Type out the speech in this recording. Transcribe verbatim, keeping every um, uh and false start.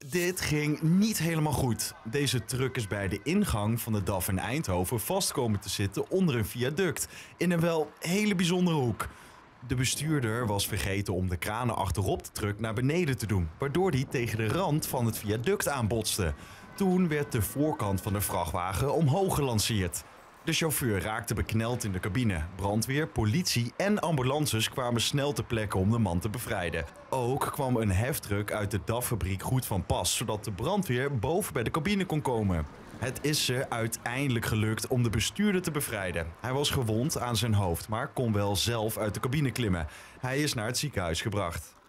Dit ging niet helemaal goed. Deze truck is bij de ingang van de D A F in Eindhoven vast komen te zitten onder een viaduct in een wel hele bijzondere hoek. De bestuurder was vergeten om de kranen achterop de truck naar beneden te doen, waardoor die tegen de rand van het viaduct aanbotste. Toen werd de voorkant van de vrachtwagen omhoog gelanceerd. De chauffeur raakte bekneld in de cabine. Brandweer, politie en ambulances kwamen snel ter plekke om de man te bevrijden. Ook kwam een heftruck uit de D A F-fabriek goed van pas, zodat de brandweer boven bij de cabine kon komen. Het is ze uiteindelijk gelukt om de bestuurder te bevrijden. Hij was gewond aan zijn hoofd, maar kon wel zelf uit de cabine klimmen. Hij is naar het ziekenhuis gebracht.